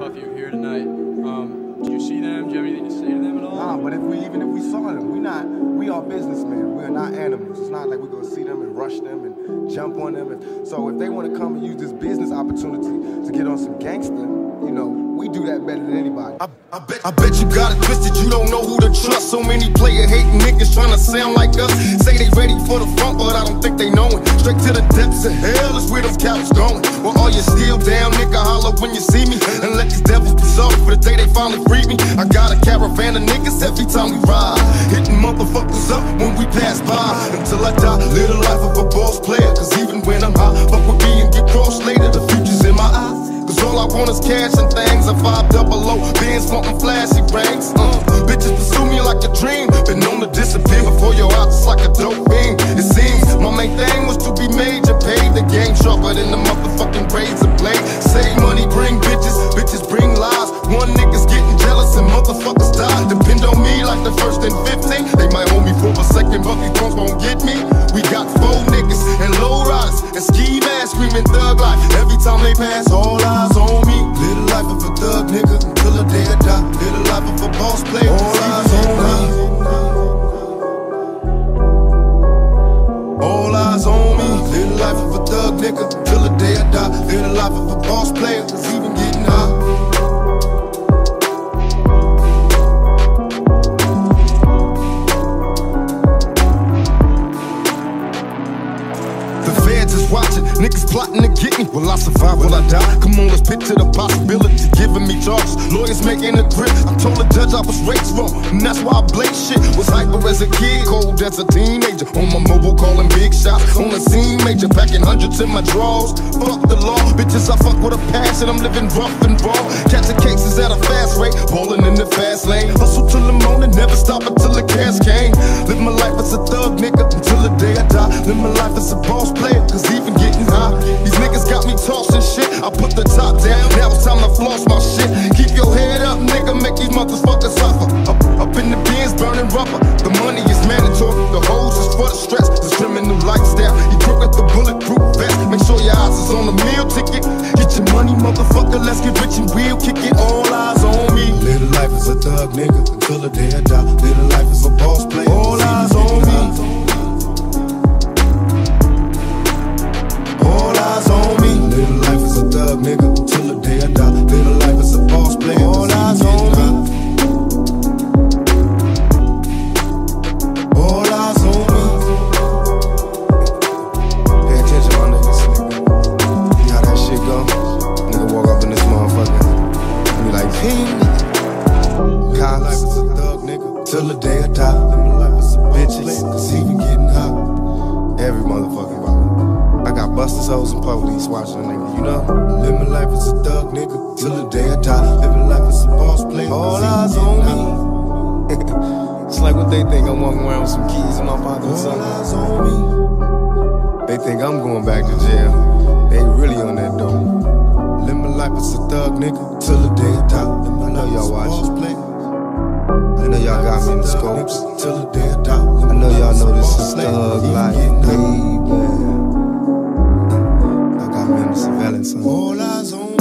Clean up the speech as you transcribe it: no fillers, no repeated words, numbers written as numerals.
Puffy are here tonight. Did you see them? Do you have anything to say to them at all? Nah, but even if we saw them, we are businessmen. We are not animals. It's not like we're gonna see them and rush them and jump on them. So if they want to come and use this business opportunity to get on some gangster, you know, we do that better than anybody. I bet you got it twisted, you don't know who to trust. So many player-hating niggas trying to sound like us. Say they ready for the front, but I don't think they know it. Straight to the depths of hell is where them cowards going. Well, all you still down, nigga, holler when you see me. And let these devils be sorry for the day they finally free me. I got a caravan of niggas every time we ride, hitting motherfuckers up when we pass by. Until I die, live the life of a boss player. Cause even when I'm high, fuck with me and get crossed later. The future's in my eyes. Cause all I want is cash and things. A 500, bands wantin' flashy rings. Bitches pursue me like a dream. Been known to disappear before your eyes, it's like a dope beam. It seems my main thing was to be major, paid. The game sharper than the motherfucking razor blade. Save money, bring bitches, bitches bring lies. One nigga's getting jealous and motherfuckers die. Depend on me like the first and 15. They might hold me for a second, but these drones won't get me. We got 4 niggas and low riders and ski masks screaming thug life. Every time they pass, all eyes on me. Live the life of a thug nigga until the day I die. Live the life of a boss player. All eyes on me. All eyes on me. Live the life of a thug nigga until the day I die. Live the life of a boss player. It's even getting high. Watching, niggas plotting to get me. Will I survive? Will I die? Come on, let's picture the possibility. Giving me charges, lawyers making a grip. I told the judge I was raised wrong, and that's why I blaze shit. Was hyper as a kid, cold as a teenager. On my mobile, calling big shots. On the scene, major, packing hundreds in my drawers. Fuck the law, bitches, I fuck with a passion. I'm living rough and raw. Catching cases at a fast rate, balling in the fast lane. Hustle till the morning, never stop until the cash came. Live my life as a thug nigga until the day I die. Live my life as a boss player, cause even getting high. These niggas got me tossing shit. I put the top down, now it's time to floss my shit. Keep your head up, nigga, make these motherfuckers suffer. Up in the bins, burning rubber. The money is mandatory, the hoes is for the stress. This criminal lifestyle, you crook at the bulletproof vest. Make sure your eyes is on the meal ticket. Get your money, motherfucker, let's get rich and real. Kick it, all eyes on me. Live the life as a thug nigga until the day I die. Live the life as a boss player. All eyes on me. Live a life as a thug nigga till the day I die. Live a life as a boss player. All eyes on me. All eyes on me. Pay attention, my niggas, nigga. See how that shit go? Nigga walk up in this motherfucker and be like, ping. Live a life as a thug nigga till the day I die. Live a life as a bitches, cause he be getting hot. Every motherfucking body. I got busters, hoes, and police watching a nigga, you know? Live my life as a thug nigga till the day I die. Live my life as a boss player. All eyes on me. It's like what they think, I'm walking around with some keys in my pocket or something. All eyes on me. They think I'm going back to jail. They really on that dope. Live my life as a thug nigga till the day I die. I know y'all watching. I know y'all got me in the scopes till the day I die. I know y'all know this is thug life, baby. Surveillance. All eyes on